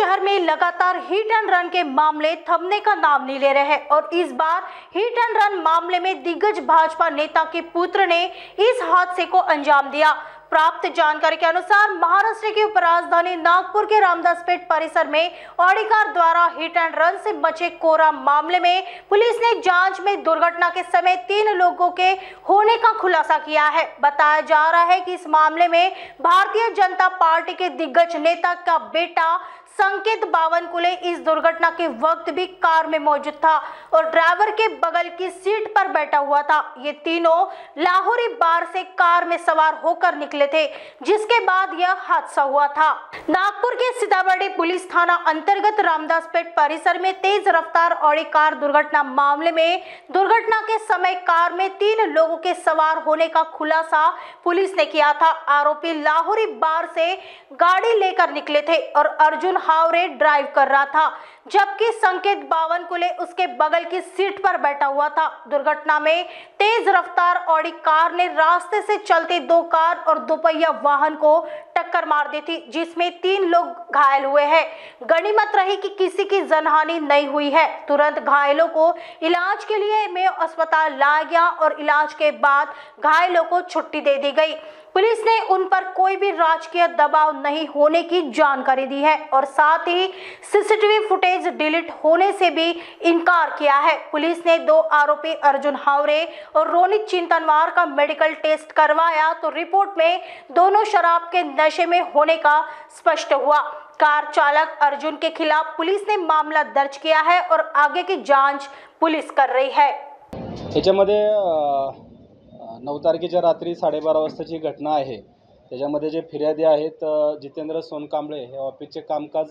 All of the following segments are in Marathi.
शहर में लगातार हिट एंड रन के मामले थमने का नाम नहीं ले रहे हैं और इस बार हिट एंड रन मामले में दिग्गज भाजपा नेता के पुत्र ने इस हादसे को अंजाम दिया। प्राप्त जानकारी के अनुसार महाराष्ट्र की उपराजधानी नागपुर के रामदासपेठ परिसर में ऑडी कार द्वारा हिट एंड रन से मचे कोहराम मामले में पुलिस ने जांच में दुर्घटना के समय 3 लोगों के होने का खुलासा किया है। बताया जा रहा है कि इस मामले में भारतीय जनता पार्टी के दिग्गज नेता का बेटा संकेत बावनकुले इस दुर्घटना के वक्त भी कार में मौजूद था और ड्राइवर के बगल की सीट पर बैठा हुआ था। ये तीनों लाहौरी बार से कार में सवार होकर निकले थे, जिसके बाद यह हादसा हुआ था। नागपुर के सीताबर्डी पुलिस थाना अंतर्गत रामदासपेठ परिसर में तेज रफ्तार ऑडी कार दुर्घटना मामले में दुर्घटना के समय कार में 3 लोगों के सवार होने का खुलासा पुलिस ने किया था। आरोपी लाहौरी बार से गाड़ी लेकर निकले थे और अर्जुन हावरे ड्राइव कर रहा था, जबकि संकेत बावनकुले उसके बगल की सीट पर बैठा हुआ था। दुर्घटना में तेज रफ्तार ऑडी कार ने रास्ते से चलते 2 कार और दोपहिया वाहन को टक्कर मार दी थी, जिसमें 3 लोग घायल हुए हैं। गनीमत रही कि किसी की जनहानि नहीं हुई है। तुरंत घायलों को इलाज के लिए मेयो अस्पताल लाया गया और इलाज के बाद घायलों को छुट्टी दे दी गई। पुलिस ने उन पर कोई भी राजकीय दबाव नहीं होने की जानकारी दी है और साथ ही सीसीटीवी फुटेज डिलीट होने से भी इनकार किया है। पुलिस ने 2 आरोपी अर्जुन हावरे और रोनित चिंतनवार का मेडिकल टेस्ट करवाया तो रिपोर्ट में दोनों शराब के नशे में होने का स्पष्ट हुआ। कार चालक अर्जुन के खिलाफ पुलिस ने मामला दर्ज किया है और आगे की जांच पुलिस कर रही है। त्याच्यामध्ये 9 तारखेच्या रात्री 12:30 वाजताची घटना आहे। त्याच्यामध्ये जे फिर्यादी आहेत जितेंद्र सोनकांबळे हे ऑफिसचे कामकाज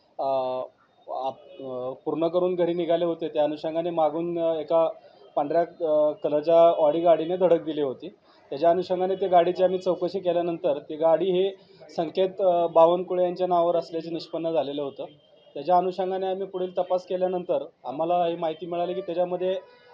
पूर्ण करून घरी निघाले होते। त्या अनुषंगाने मागून एका पांढऱ्या कलरच्या ऑडी गाडीने धडक दिली होती। त्याच्या अनुषंगाने ते गाडीची आम्ही चौकशी केल्यानंतर ती गाडी हे संकेत बावनकुळे यांच्या नावावर असल्याचे निष्पन्न झालेलं होतं। त्याच्या अनुषंगाने आम्ही पुढील तपास केल्यानंतर आम्हाला ही माहिती मिळाली की त्याच्यामध्ये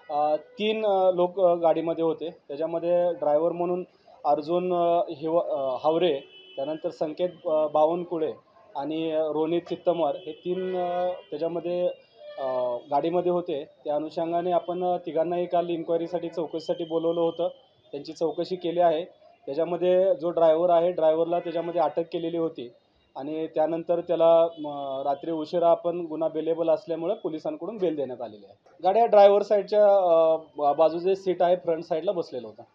3 लोक गाडीमध्ये होते। त्याच्यामध्ये ड्रायव्हर म्हणून अर्जुन हावरे, त्यानंतर संकेत बावनकुळे आणि रोनित चित्तमर हे 3 त्याच्यामध्ये गाडीमध्ये होते। त्या अनुषंगाने आपण तिघांनाही काल इन्क्वायरीसाठी चौकशीसाठी बोलवलं होतं। त्यांची चौकशी केली आहे। त्याच्यामध्ये जो ड्रायव्हर आहे ड्रायव्हरला त्याच्यामध्ये अटक केलेली होती आणि त्यानंतर त्याला रात्री उशिरा आपण गुन्हा बेलेबल असल्यामुळे पोलिसांकडून बेल देण्यात आलेली आहे। गाड्या ड्रायव्हर साईडच्या बाजूचे सीट आहे फ्रंट साईडला बसलेलं होतं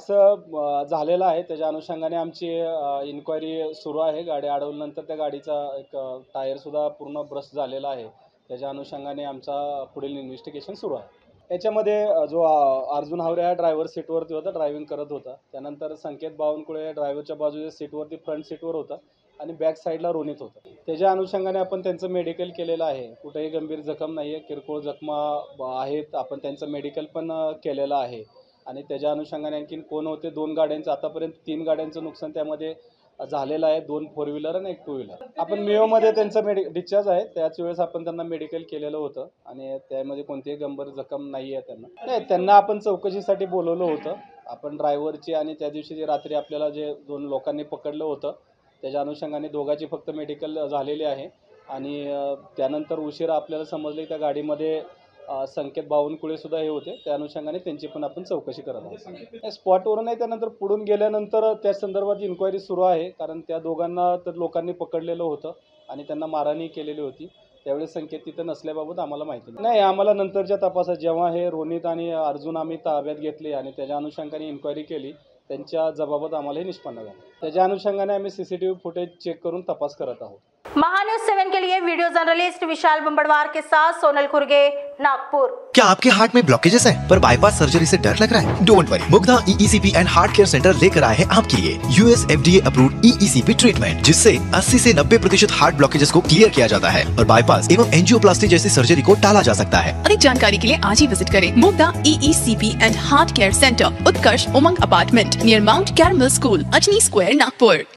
असं झालेलं आहे। त्याच्या अनुषंगाने आमची इन्क्वायरी सुरू आहे। गाडी अडवल्यानंतर त्या गाडीचा एक टायरसुद्धा पूर्ण ब्रस्ट झालेला आहे। त्याच्या अनुषंगाने आमचा पुढील इन्व्हेस्टिगेशन सुरू आहे। याच्यामध्ये जो अर्जुन हावरे हा ड्रायव्हर सीटवरती होता, ड्रायव्हिंग करत होता। त्यानंतर संकेत बावनकुळे ड्रायव्हरच्या बाजूच्या सीटवरती फ्रंट सीटवर होता आणि बॅक साईडला रोनित होता। त्याच्या अनुषंगाने आपण त्यांचं मेडिकल केलेलं आहे। कुठेही गंभीर जखम नाही आहे, किरकोळ जखमा आहेत। आपण त्यांचं मेडिकल पण केलेलं आहे आणि त्याच्या अनुषंगाने आणखीन कोण होते 2 गाड्यांचं आतापर्यंत 3 गाड्यांचं नुकसान त्यामध्ये झालेलं आहे। 2 4 व्हीलर आणि 1 2 व्हीलर। आपण मेयोमध्ये त्यांचं डिस्चार्ज आहे, त्याच वेळेस आपण त्यांना मेडिकल केलेलं होतं आणि त्यामध्ये कोणतीही गंभीर जखम नाही आहे त्यांना। नाही, त्यांना आपण चौकशीसाठी बोलवलं होतं। आपण ड्रायव्हरची आणि त्या दिवशी रात्री आपल्याला जे 2 लोकांनी पकडलं होतं त्याच्या अनुषंगाने दोघांची फक्त मेडिकल झालेली आहे आणि त्यानंतर उशिरा आपल्याला समजले त्या गाडीमध्ये संकेत बावनकुळे सुद्धा हे होते। त्या अनुषंगाने त्यांची पण आपण चौकशी करत आहोत। स्पॉटवरून नाही, त्यानंतर पुढून गेल्यानंतर त्या संदर्भात इन्क्वायरी सुरू आहे, कारण त्या दोघांना तर लोकांनी पकडलेलं होतं आणि त्यांना मारहाणही केलेली होती। त्यावेळेस संकेत तिथं नसल्याबाबत आम्हाला माहिती नाही। आम्हाला नंतरच्या तपासात जेव्हा हे रोनित आणि अर्जुन आम्ही ताब्यात घेतले आणि त्याच्या अनुषंगाने इन्क्वायरी केली, त्यांच्या जबाबात आम्हाला हे निष्पन्न झालं। त्याच्या अनुषंगाने आम्ही सीसीटीवी फुटेज चेक करून तपास करत आहोत। महान्यूज 7 के लिए वीडियो जर्नलिस्ट विशाल बंबड़वार के साथ सोनल खुर्गे, नागपुर। क्या आपके हार्ट में ब्लॉकेजेस हैं पर बाईपास सर्जरी से डर लग रहा है? Don't worry, Mugdha EECP and heart care centre लेकर आए हैं आपके लिए US FDA approved EECP treatment, जिससे 80 से 90% हार्ट ब्लॉकेजेस को क्लियर किया जाता है और बाईपास एवं एंजियोप्लास्टी जैसी सर्जरी को टाला जा सकता है। अधिक जानकारी के लिए आज ही विजिट करें Mugdha EECP and heart care centre, Utkarsh Umang apartment near Mount Carmel school, Ajni square, Nagpur.